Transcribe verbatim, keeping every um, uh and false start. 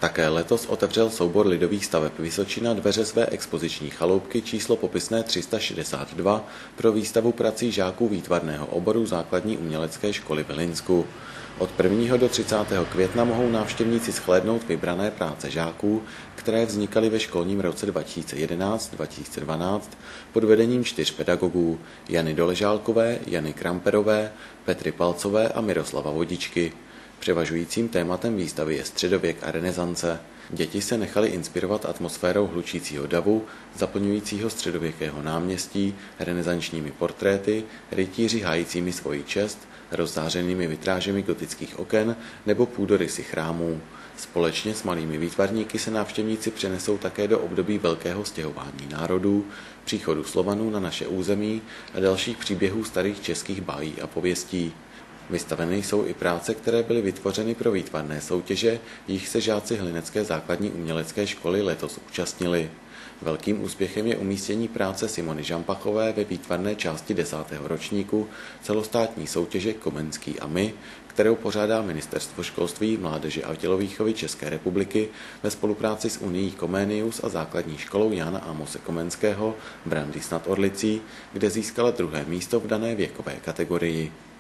Také letos otevřel soubor lidových staveb Vysočina dveře své expoziční chaloupky číslo popisné tři sta šedesát dva pro výstavu prací žáků výtvarného oboru Základní umělecké školy v Hlinsku. Od prvního do třicátého května mohou návštěvníci shlédnout vybrané práce žáků, které vznikaly ve školním roce dva tisíce jedenáct dva tisíce dvanáct pod vedením čtyř pedagogů Jany Doležálkové, Jany Kramperové, Petry Palcové a Miroslava Vodičky. Převažujícím tématem výstavy je středověk a renesance. Děti se nechaly inspirovat atmosférou hlučícího davu, zaplňujícího středověkého náměstí, renesančními portréty, rytíři hájícími svoji čest, rozzářenými vitrážemi gotických oken nebo půdorysy chrámů. Společně s malými výtvarníky se návštěvníci přenesou také do období velkého stěhování národů, příchodu Slovanů na naše území a dalších příběhů starých českých bájí a pověstí. Vystaveny jsou i práce, které byly vytvořeny pro výtvarné soutěže, jich se žáci Hlinecké základní umělecké školy letos účastnili. Velkým úspěchem je umístění práce Simony Žampachové ve výtvarné části desátého ročníku celostátní soutěže Komenský a my, kterou pořádá Ministerstvo školství, mládeže a tělovýchovy České republiky ve spolupráci s Unií Comenius a základní školou Jana Amose Komenského v Brandýs nad Orlicí, kde získala druhé místo v dané věkové kategorii.